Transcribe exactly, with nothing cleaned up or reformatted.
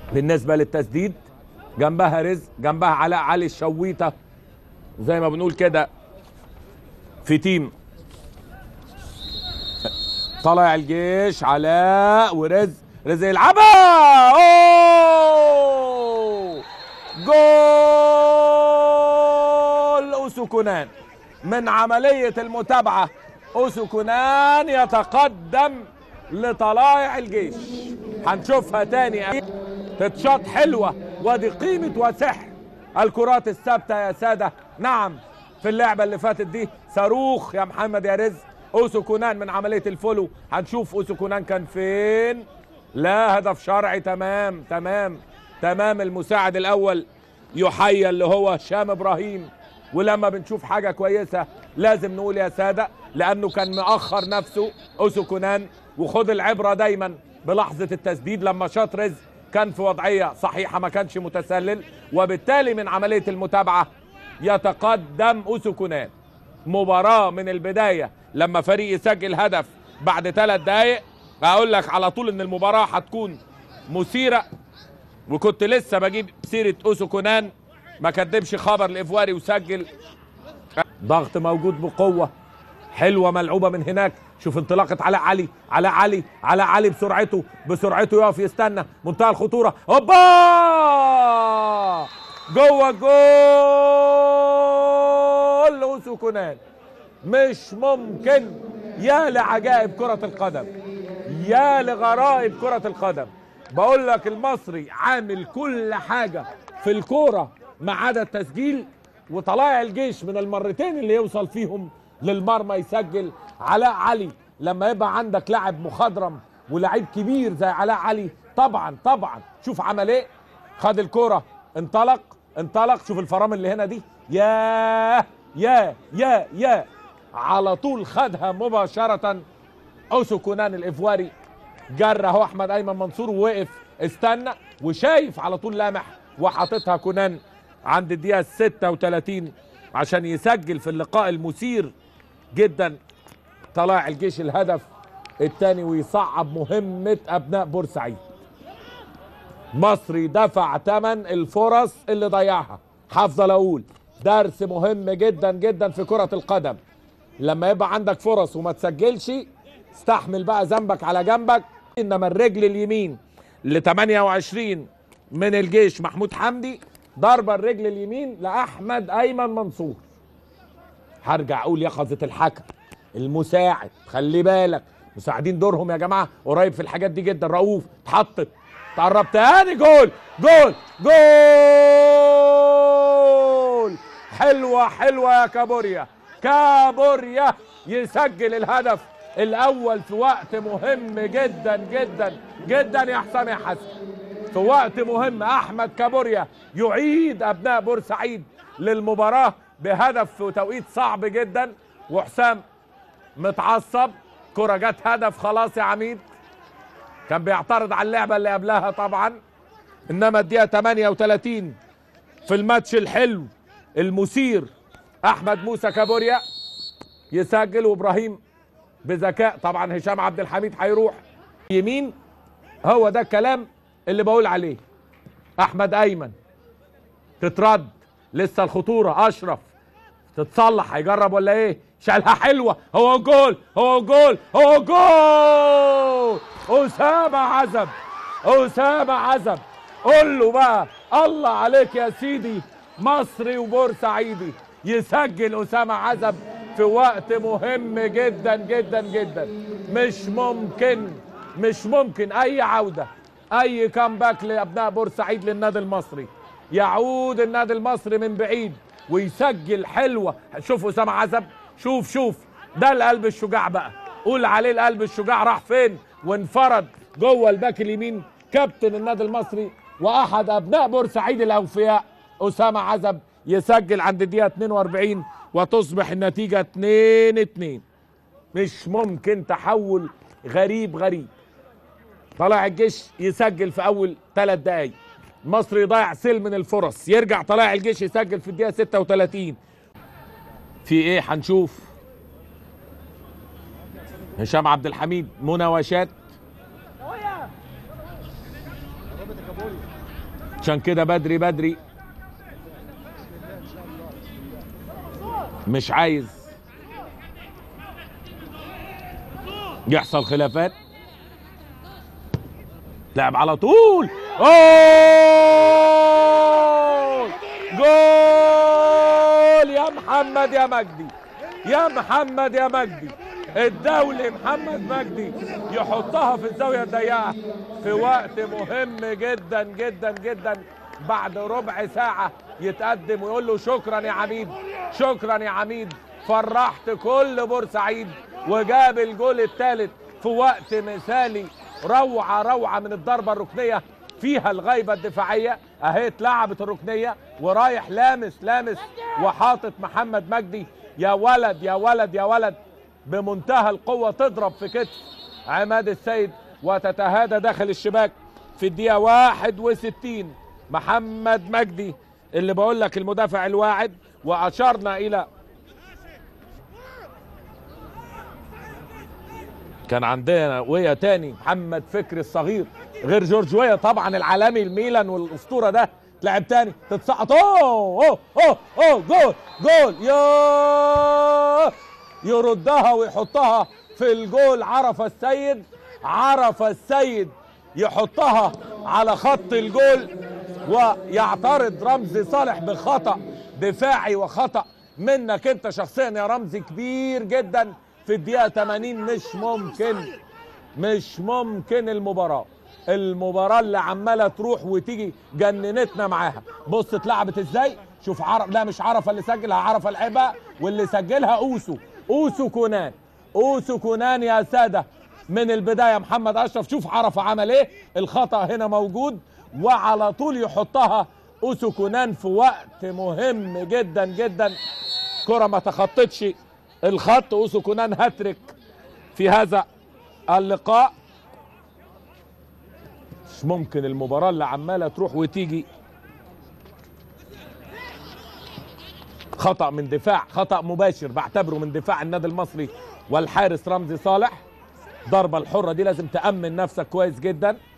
بالنسبه للتسديد جنبها رزق، جنبها علاء علي الشويطه زي ما بنقول كده في تيم طلائع الجيش. علاء ورزق، رزق يلعبها، اوه جول اوسو كونان من عمليه المتابعه. اوسو كونان يتقدم لطلائع الجيش، هنشوفها تاني تتشاط حلوه، ودي قيمه وسحر الكرات الثابته يا ساده. نعم في اللعبه اللي فاتت دي صاروخ يا محمد يا رزق. اوسو كونان من عمليه الفولو، هنشوف اوسو كونان كان فين. لا هدف شرعي، تمام تمام تمام. المساعد الاول يحيى اللي هو هشام ابراهيم. ولما بنشوف حاجه كويسه لازم نقول يا ساده، لانه كان مأخر نفسه اوسو كونان. وخد العبره دايما بلحظه التسديد، لما شاط رزق كان في وضعيه صحيحه، ما كانش متسلل، وبالتالي من عمليه المتابعه يتقدم اوسو كونان. مباراه من البدايه لما فريق يسجل هدف بعد ثلاث دقائق اقول لك على طول ان المباراه هتكون مثيره. وكنت لسه بجيب سيره اوسو كونان، ما كدبش خبر الافواري وسجل. ضغط موجود بقوه حلوه ملعوبه من هناك. شوف انطلاقه علاء علي، علاء علي علاء علي بسرعته بسرعته يقف يستنى، منتهى الخطوره، هوبا جوه جول اوسو كونان. مش ممكن، يا لعجائب كرة القدم، يا لغرائب كرة القدم. بقول لك المصري عامل كل حاجة في الكورة ما عدا التسجيل، وطلائع الجيش من المرتين اللي يوصل فيهم للمرمى يسجل. علاء علي لما يبقى عندك لاعب مخضرم ولاعيب كبير زي علاء علي طبعا طبعا شوف عمل ايه. خد الكورة انطلق انطلق، شوف الفرامل اللي هنا دي، ياه يا يا يا على طول خدها مباشرة. اوسو كونان الافواري جرى اهو احمد ايمن منصور ووقف استنى وشايف على طول لامح، وحاططها كونان عند الدقيقة ستة وثلاثين عشان يسجل في اللقاء المثير جدا طلائع الجيش الهدف الثاني، ويصعب مهمة ابناء بورسعيد. مصري دفع ثمن الفرص اللي ضيعها. هفضل اقول درس مهم جدا جدا في كرة القدم، لما يبقى عندك فرص وما تسجلش استحمل بقى ذنبك على جنبك. انما الرجل اليمين ل ثمانية وعشرين من الجيش محمود حمدي، ضربه الرجل اليمين لاحمد ايمن منصور. هرجع اقول يقظه الحكم المساعد، خلي بالك مساعدين دورهم يا جماعه قريب في الحاجات دي جدا. رؤوف اتحطت، تقرب تاني، جول جول جول. حلوه حلوه يا كابوريا، كابوريا يسجل الهدف الاول في وقت مهم جدا جدا جدا يا حسام يا حسن، في وقت مهم. احمد كابوريا يعيد ابناء بورسعيد للمباراه بهدف في توقيت صعب جدا. وحسام متعصب، كرة جت هدف خلاص يا عميد، كان بيعترض على اللعبه اللي قبلها طبعا. انما الدقيقه ثمانية وثلاثين في الماتش الحلو المثير احمد موسى كابوريا يسجل، وابراهيم بذكاء طبعا. هشام عبد الحميد هيروح يمين، هو ده الكلام اللي بقول عليه. احمد ايمن تترد، لسه الخطوره، اشرف تتصلح، هيجرب ولا ايه؟ شالها حلوه، هو جول هو جول هو جول. اسامه عزب اسامه عزب، قول له بقى الله عليك يا سيدي. مصري وبورسعيدي يسجل اسامه عزب في وقت مهم جدا جدا جدا. مش ممكن مش ممكن اي عوده، اي كامباك لابناء بورسعيد للنادي المصري. يعود النادي المصري من بعيد ويسجل حلوه. شوف اسامه عزب، شوف شوف ده القلب الشجاع بقى، قول عليه القلب الشجاع. راح فين وانفرد جوه الباك اليمين كابتن النادي المصري واحد ابناء بورسعيد الاوفياء اسامه عزب يسجل عند الدقيقه اثنين وأربعين، وتصبح النتيجه اتنين اتنين. مش ممكن، تحول غريب غريب. طلائع الجيش يسجل في اول ثلاث دقايق، مصر يضيع سلم من الفرص، يرجع طلائع الجيش يسجل في الدقيقه ستة وثلاثين. في ايه هنشوف. هشام عبد الحميد مناوشات، عشان كده بدري بدري مش عايز يحصل خلافات. لعب على طول، جول جول يا محمد يا مجدي، يا محمد يا مجدي. الدولي محمد مجدي يحطها في الزاويه الضيقه في وقت مهم جدا جدا جدا. بعد ربع ساعه يتقدم ويقول له شكرا يا عميد، شكرا يا عميد، فرحت كل بورسعيد. وجاب الجول الثالث في وقت مثالي. روعه روعه من الضربه الركنيه فيها الغيبه الدفاعيه اهي. اتلعبت الركنيه ورايح لامس لامس وحاطط محمد مجدي. يا ولد يا ولد يا ولد، بمنتهى القوه تضرب في كتف عماد السيد وتتهادى داخل الشباك في الدقيقه واحد وستين. محمد مجدي اللي بقول لك المدافع الواعد. واشرنا الى كان عندنا ويا تاني محمد فكري الصغير غير جورج ويا طبعا العالمي الميلان والاسطوره ده. تلعب تاني تتسقط، اوه اوه اوه اوه جول جول، يا يردها ويحطها في الجول. عرف السيد، عرف السيد يحطها على خط الجول. ويعترض رمزي صالح بخطأ دفاعي وخطأ منك انت شخصيا يا رمزي كبير جدا في الدقيقة ثمانين. مش ممكن مش ممكن المباراة المباراة اللي عمالة تروح وتيجي جننتنا معاها. بص اتلعبت ازاي، شوف عرف، لا مش عرفة اللي سجلها، عرفة لعبها واللي سجلها اوسو اوسو كونان اوسو كونان يا سادة من البداية. محمد اشرف شوف عرفة عمل ايه، الخطأ هنا موجود وعلى طول يحطها اوسو كونان في وقت مهم جدا جدا. كرة ما تخطتش الخط. اوسو كونان هاتريك في هذا اللقاء. مش ممكن المباراة اللي عمالة تروح وتيجي. خطأ من دفاع، خطأ مباشر بعتبره من دفاع النادي المصري والحارس رمزي صالح. ضربة الحرة دي لازم تأمن نفسك كويس جدا.